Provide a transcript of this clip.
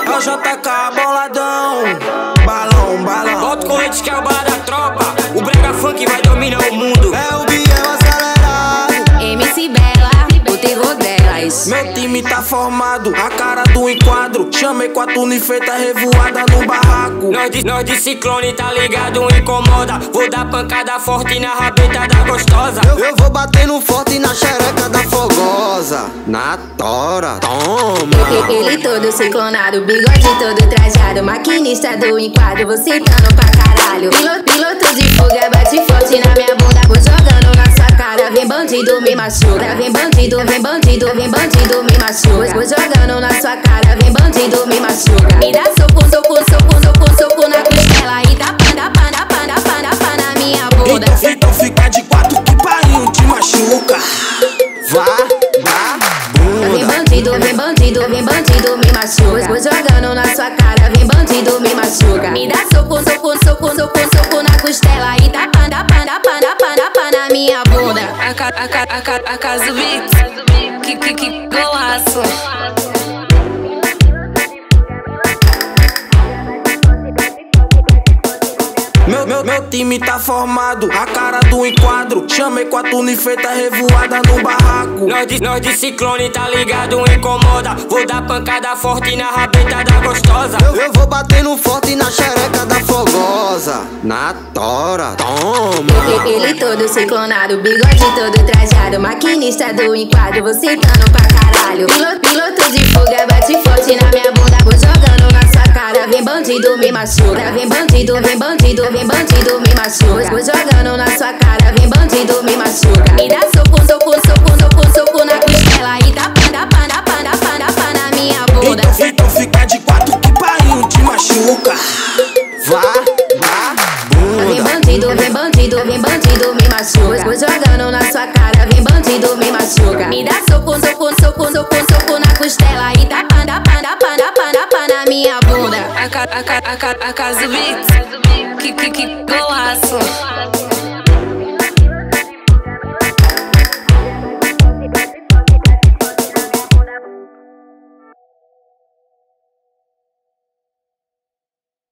É o JK boladão. Balão, balão. Bota o colete que é o bala da tropa. O brega funk vai dominar o mundo. É o Biel acelerado. MC Bela, o terror delas. Meu time tá formado, a cara do enquadro. Chamei 4 unifeita revoada no barraco. Nós de ciclone, tá ligado? Incomoda. Vou dar pancada forte na rabeta da gostosa. Eu vou bater no forte na xereca da fogosa. Na tora, toma. Ele todo ciclonado, bigode todo trajado. Maquinista do enquadro, vou sentando pra caralho. Piloto de fuga, bate forte na minha bunda. Vou jogando na sua cara, vem bandido, me machuca. Vem bandido, vem bandido, vem bandido, me machuca. Vou jogando na sua cara, vem bandido, me machuca. Me dá soco, soco, soco, soco, soco na costela. E dá pá na minha bunda. Então fica de 4 que painho te machuca. Vem bandido, vem bandido, vem bandido, me machuca. Vou jogando na sua cara, vem bandido, me machuca. Me dá soco, soco, soco, soco, soco na costela. E dá pá na minha bunda. A Caso Beats, que golaço. Meu time tá formado, a cara do enquadro. Chamei 4 unifeita revoada no barraco. Nós de ciclone, tá ligado? Incomoda. Vou dar pancada forte na rabeta da gostosa. Eu vou bater no forte na xereca da fogosa. Na tora, toma. Ele todo ciclonado, bigode todo trajado. Maquinista do enquadro, vou sentando pra caralho. Piloto de fuga, bate forte na minha bunda. Vou jogando na sua cara, vem bandido, me machuca. Vem bandido, vem bandido, vem bandido, me machuca. Vou jogando na sua cara, vem bandido, me machuca. Me dá soco, soco, soco, soco, soco na costela. E dá pá na minha bunda. Então fica de 4 que painho te machuca. Vem bandido, vem bandido, vem bandido, me machuca. Vou jogando na sua cara, vem bandido, me machuca. Me dá soco, soco, soco, soco, soco na costela. E dá pá na minha bunda. A Caso Beats, que golaço.